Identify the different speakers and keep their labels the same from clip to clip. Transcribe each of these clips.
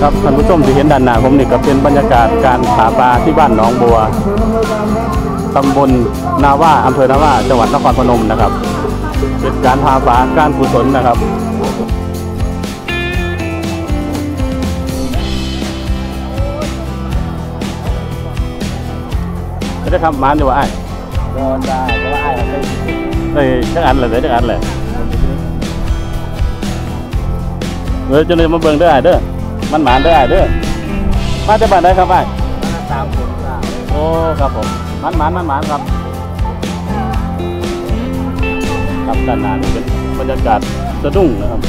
Speaker 1: ครับท่านผู้ชมที่เห็นด้านหน้าผมนี่ก็เป็นบรรยากาศการหาปลาที่บ้านหนองบัวตำบลนาว่าอำเภอนาว่าจังหวัดนครพนมนะครับเป็นการหาปลาการกุศลนะครับจะได้ทำมันดีกว่าไอ้โดนได้เพราะว่าไอ้ได้จักอันเลยจักอันเลยจะเลยมาเบิ่งได้เด้อมันหมานได้เด้อมาจะบ้านได้ครับไอ้ตามผมโอ้ครับผมมันหมานครับครับด้านหน้านี่เป็นบรรยากาศสะดุ้งนะครับ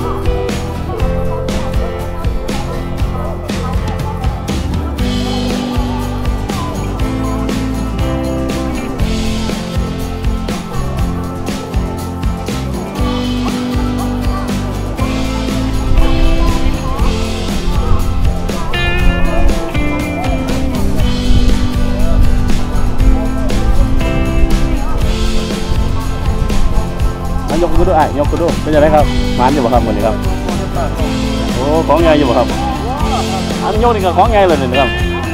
Speaker 1: ยกกูดูไอ้ยกกูดูเป็นยังไงครับมันอยู่บ่ครับเหมือนนี้ครับโอ้ของใหญ่อยู่บ่ครับอันยกนี่ก็ของใหญ่เลยนะครับ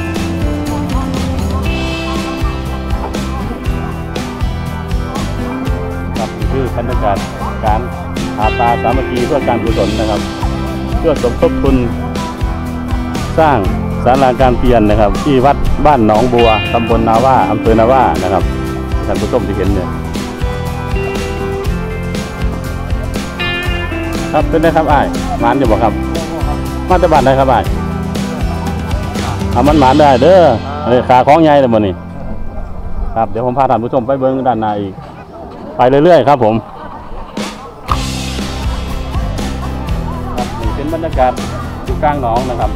Speaker 1: ครับนี่คือบรรยากาศการหาปลาสามัคคีเพื่อการกุศลนะครับเพื่อสมทบทุนสร้างศาลาการเปลี่ยนนะครับที่วัดบ้านหนองบัวตำบลนาว่าอำเภอนาว่านะครับท่านผู้ชมที่เห็นเนี่ยครับเป็นได้ครับไอ้หมานอยู่บ่ครับมาตะบันได้ครับไอ้มันหมานได้เด้อขาคล้องใหญ่เลยบ่นี่ครับเดี๋ยวผมพาท่านผู้ชมไปเบิ้งด้านในอีกไปเรื่อยๆครับผมครับนี่เป็นบรรยากาศอยู่กลางหนองนะครับ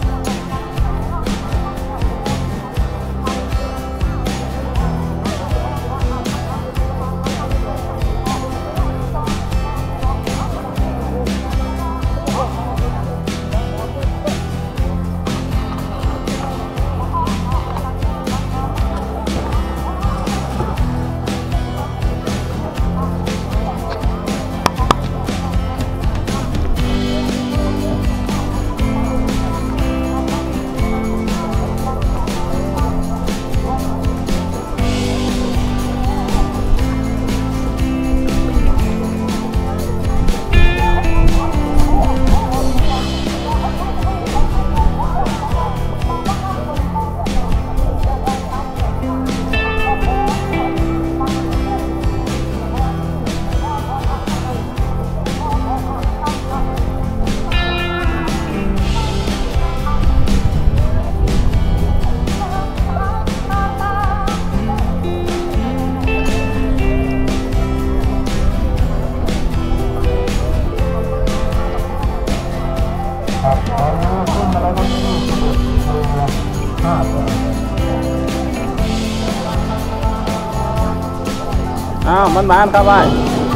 Speaker 1: มันหมานครับไอ้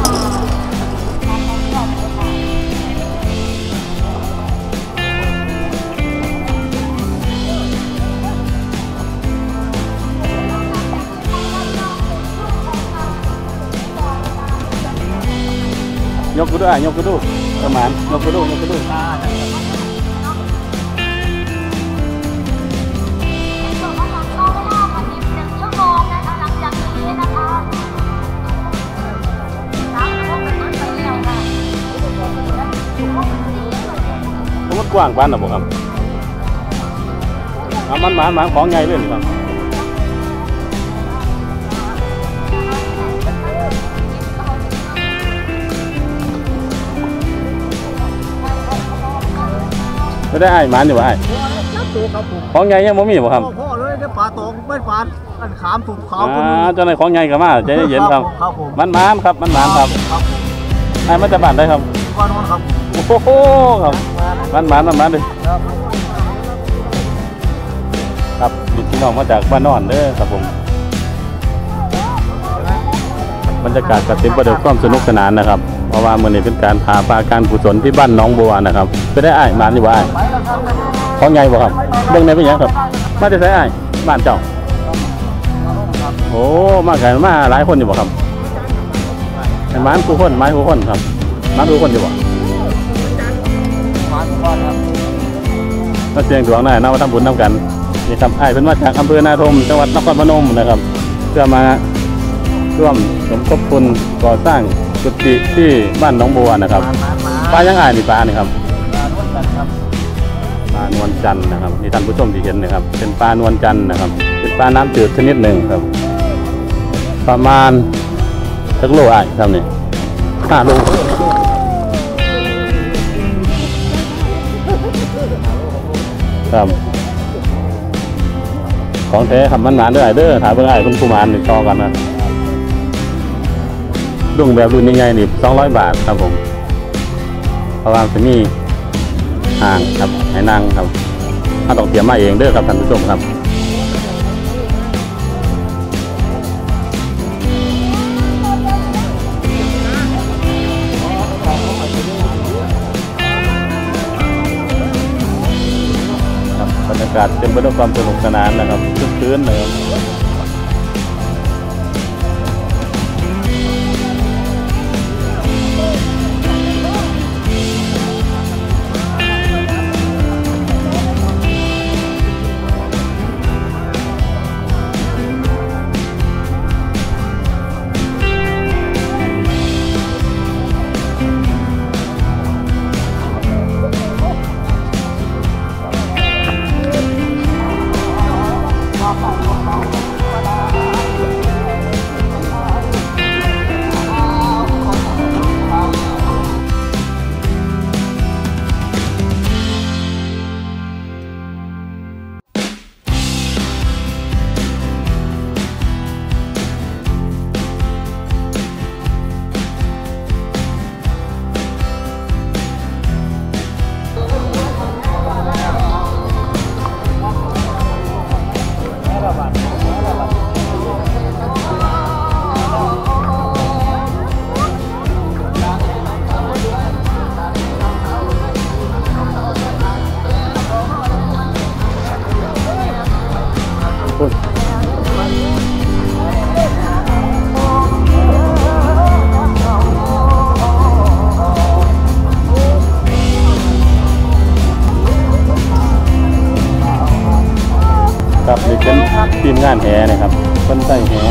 Speaker 1: ยกกูดูไอ้ยกกูดูประมาณยกกูดูกว้างปานหรอบ่ครับมันหมานของใหญ่เลยครับไม่ได้ไอ้หมานอยู่บ่ไอ้ของใหญ่ยังบ่มีบ่ครับพ่อเลยได้ปลาตกไม่ปลาอันขามถูกขาวเจ้าในของใหญ่กับมาใจเย็นครับมันหมานครับไอ้มันจะบานได้ครับโอ้โหครับมันหมานเลยครับพี่น้องมาจากบ้านนอนเด้อครับผมบรรยากาศก็เต็มไปด้วยความสนุกสนานนะครับเพราะว่ามื้อนี้เป็นการหาปลาการกุศลที่บ้านหนองบัวนะครับจะได้อ้ายหมานอยู่บ่อ้ายของใหญ่บ่ครับเบิ่งในเป็นหยังครับมาได้ใส่อ้ายบ้านเจ้าโอ้มากันมาหลายคนอยู่บ่ครับหมานผู้คนครับหมานผู้คนอยู่บ่
Speaker 2: มาทุกคนครับ
Speaker 1: มาเสียงดวงหน่อยนะมาทำบุญนำกันนี่ครับไอ้เป็นมาจากอำเภอนาทมจังหวัดนครพนมนะครับเพื่อมาร่วมสมทบทุนก่อสร้างกุฏิที่บ้านหนองบัวนะครับปลายังไงนี่ปลานี่ครับปลานวลจันทร์นะครับนี่ท่านผู้ชมที่เห็นนะครับเป็นปลานวลจันทร์นะครับเป็นปลาน้ำจืดชนิดหนึ่งครับประมาณสักโลไอ้ครับนี่5 โลครับของแท้ขับมันหมานด้วยเด้อถามเพื่อนไอ้คุณผู้มานหนึ่งต่อกันนะดุ้งแบบรุ่นนี้ไงนี่200 บาทครับผมเพราะว่าจะมีห่างครับให้นั่งครับถ้าต้องเตรียมมาเองเด้อครับท่านผู้ชมครับบรรยากาศเต็มไปด้วยความสนุกสนานนะครับคึกคืนนะครับครับนี่เป็นทีมงานแหนะครับคนใส่แห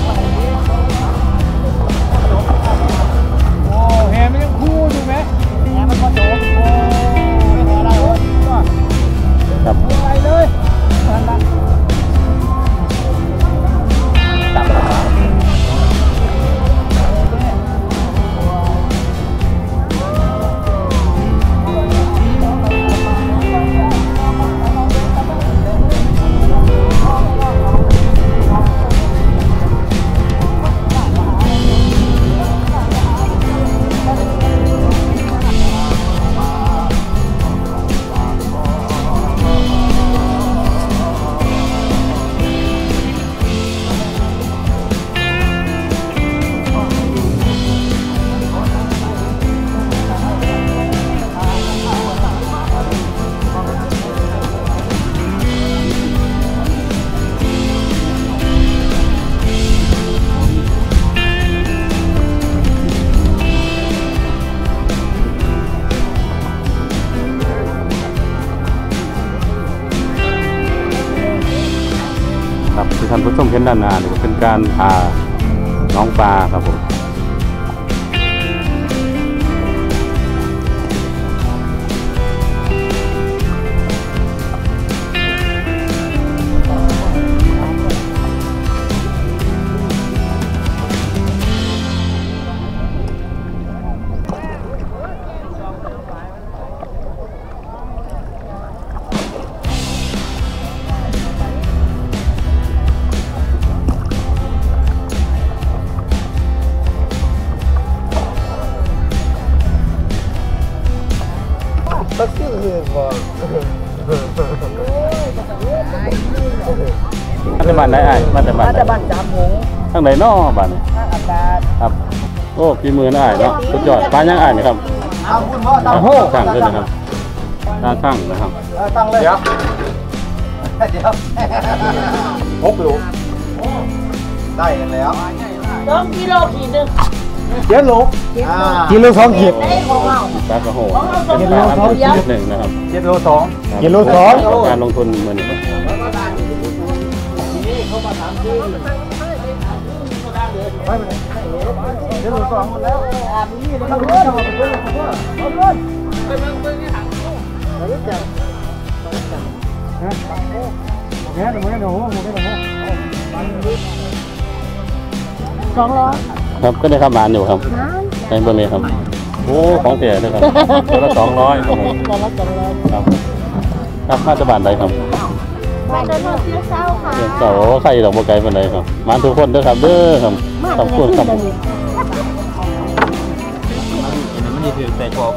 Speaker 2: โอ้แหมันยังคู่อยู่ไหมแหมันก็โดนโอ้แหอะไรวะ
Speaker 1: ครับ
Speaker 2: ไปเลยนั่นละจับ
Speaker 1: ที่ท่านผู้ชมเห็นด้านหน้านี่ก็เป็นการพาน้องปลาครับผม
Speaker 2: ตักชื่อเห็นว่า
Speaker 1: มาจากบ้านไหนไอ้มาจากบ้านไหน
Speaker 2: บ้านจามหง
Speaker 1: ทางไหนน้อบ้าน
Speaker 2: ข้างอัตรา
Speaker 1: ครับโอ้ฝีมือนะไอ้เนาะสุดยอดปลายังไอ้นี่ครับ
Speaker 2: เอาคุณพ่อตั้งโห
Speaker 1: ตั้งด้วยนะครับตั้งนะครับ
Speaker 2: ตั้งเลยเดี๋ยว6 โลได้กันแล้ว
Speaker 3: 2 กิโลขีดนึง
Speaker 2: เดี๋ยวโลกิโล2 ขีด
Speaker 3: ได้ของเรา
Speaker 1: ปลากระโหเป็นปลาน้ำจืดชนิดหนึ่งนะครับ
Speaker 2: กิโลสอง
Speaker 1: ครับ
Speaker 2: กิโลสอง
Speaker 1: การลงทุนเหมือนกัน
Speaker 2: กิโลสองหมดแล้วนี่มันเลื่อนเลื่อนไปเมืองที่ถังแง่หนูแง่หนูหมูได้หนู200
Speaker 1: ครับก็ได้ครับหมานอยู่ครับในเบอร์นี้ครับโอ้ของเสียด้วยครับตัวละ200ครับผมครับครับมาจะบานใดครับ
Speaker 3: มาเดินรถเที่ยวเช้าค่ะ
Speaker 1: เรื่องเสาใครดอกบัวไก่ปานใดครับหมานทุกคนเด้อครับเด้อครับขอบคุณครับ
Speaker 2: มันจะถือแต่กอไป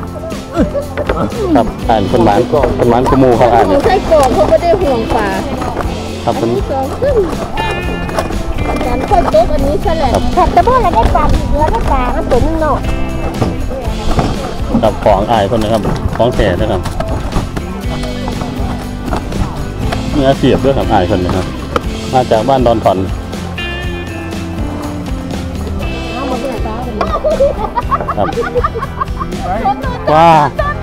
Speaker 1: ครับอ่านคนหมานขมูเขาอ่าน
Speaker 3: หนูใส่กรอกเขาไม่ได้ห่วงป่า
Speaker 1: ครับเป็น
Speaker 3: สองขึ้นการค่อยโต๊ะอันนี้ใช่แหละผัดแต่เมื่อไรได้ปลาอีกแล้วได้ปลาอันตัวนึงเนาะ
Speaker 1: กับของอายคนนะครับของแท้นะครับเนื้อเสียบด้วยครับอายคนนะครับมาจากบ้านดอนถอนครับว้า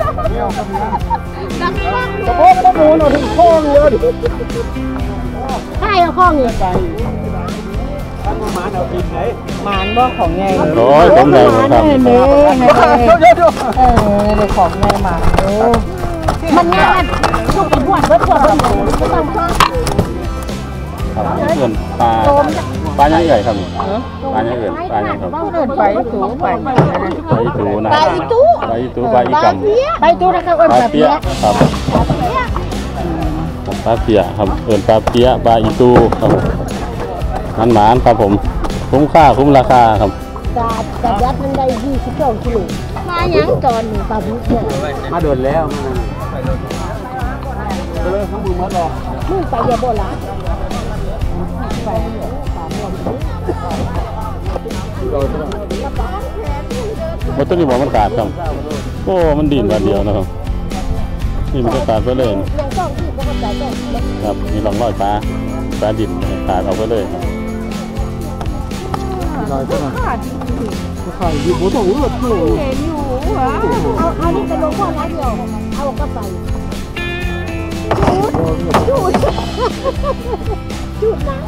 Speaker 2: กระเพาะกระหมูหนูถึงข้อเลย
Speaker 3: ใช่เอาข้องนี่
Speaker 2: ท่านมาเอากินไหน
Speaker 3: หมานบ่ของไง
Speaker 1: โอ้ยผมเลยครับ
Speaker 3: เด้เด้ของไงหมานมันงานพวกเป็นพวกเบิดพวกเบิดก็ต้องข้อ
Speaker 1: ครับเพื่อนปลายังใหญ่ครับปลายังเอื่นปลายังครับ
Speaker 3: เดินไปสูงไป
Speaker 1: ปลาอีตูนะ
Speaker 3: ไปตู้
Speaker 1: ปลาอีตูปลาอีกำ
Speaker 3: ไปตู้นะครับ
Speaker 1: ปลาเปี๊ยะครับปลาเปี๊ยะครับเอื่นปลาเปี๊ยะปลาอีตูครับมันหมานครับผมคุ้มค่าคุ้มราคาครับ
Speaker 3: กายัดมันได้22 กิโลมายังตอนนี้ปลาบุกเนี่ย
Speaker 2: มาโดนแล้วเลยข้างมือมัดรอ
Speaker 3: มึงไปอย่าบ่ละไป
Speaker 1: ว่าต้นนี้บอกมันขาดครับโอ้มันดิ่นวันเดียวนะครับนี่มันจะขาดไปเลย
Speaker 3: ยังต้องที่บ่เข้าใจก็
Speaker 1: ครับมีรองรอยปลาดิ่นขาดเอาไปเลยครับ
Speaker 2: ลอยเท่านั้นไข่อยู่บนตัวรถตู้
Speaker 3: เห็นอยู่เอานี่ไปลงพ่อร้านเดียวเอาก็ไปจุดจุดนะ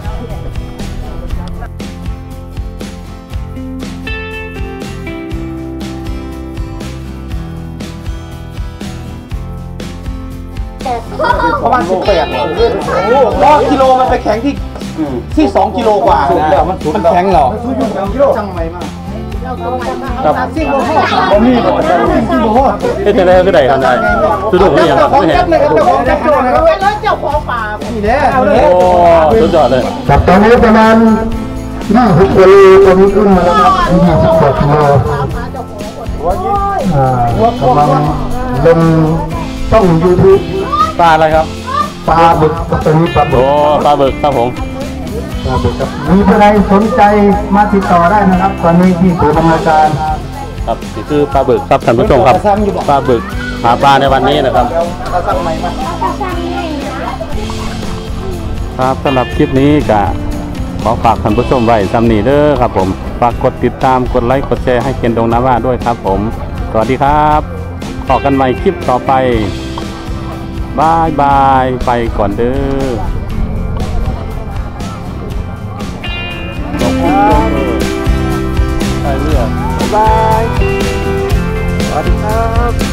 Speaker 2: ประมาณ18โอ้กิโลมันไปแข็งที่2กิโลกว่ามันแข็งเหรอจังไหมมาก
Speaker 1: ครับ
Speaker 2: ซิ่งโมโหบ่มีบ่ซิ่งโมโห
Speaker 1: เอ๊ะจะได้ก็ได้ครับได้สุดยอดเลยครับไม่เห็น
Speaker 2: แล้วเจ้าของป่านี่แหละ
Speaker 1: โอ้สุดยอดเลย
Speaker 4: จากตอนนี้ประมาณ20กิโลตอนนี้ขึ้นมาแล้วครับ26กิโลกำลังลงช่อง YouTube
Speaker 1: ปลาอะไรครับ
Speaker 4: ปลาบึกตอนนี้ปลาบึ
Speaker 1: โอ้
Speaker 4: ก
Speaker 1: ปลาบึกครับผม
Speaker 4: ครับมีใครสนใจมาติดต่อได้นะครับ ตอนนี้ที่ศูนย์ดำเนินการ
Speaker 1: ครับนี่คือปลาบึกครับท่านผู้ชมครับปลาบึกหาปลาในวันนี้นะครับ ครับสำหรับคลิปนี้ก็ขอฝากท่านผู้ชมไว้ซ้ำนี้เด้อครับผมฝากกดติดตามกดไลค์กดแชร์ให้เคนดงนาว่าด้วยครับผมสวัสดีครับขอกันใหม่คลิปต่อไปบายบายไปก่อนเด้อไปเรื่อย
Speaker 2: บายสวัสดีครับ